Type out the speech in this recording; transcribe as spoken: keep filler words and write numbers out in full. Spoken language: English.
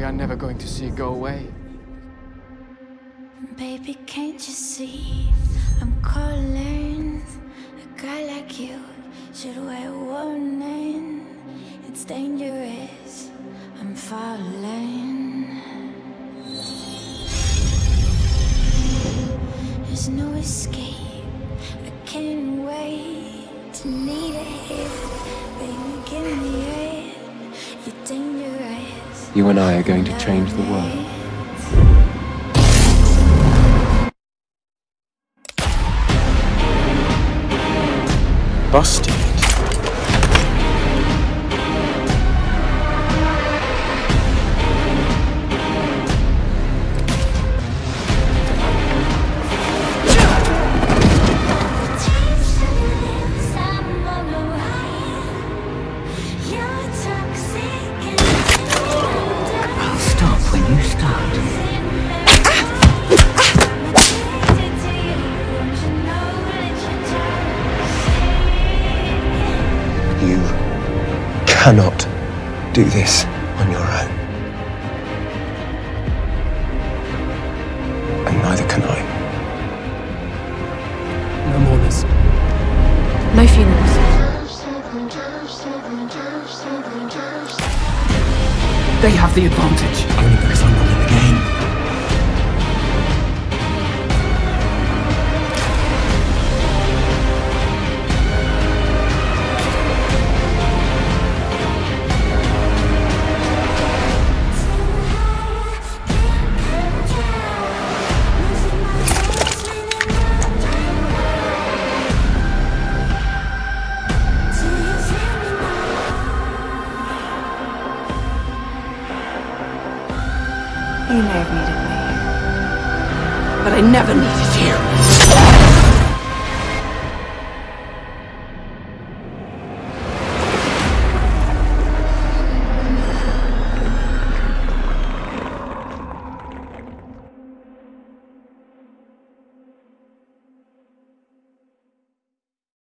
I'm never going to see it go away. Baby, can't you see I'm calling? A guy like you should wear warning. It's dangerous, I'm falling. There's no escape, I can't wait to need a hit. Baby, give me it, you're dangerous. You and I are going to change the world. Busted. I'll stop when you start. You cannot do this on your own. And neither can I. No mourners. No funerals. They have the advantage. Only because I'm not in the game. You may have needed me, but I never needed you.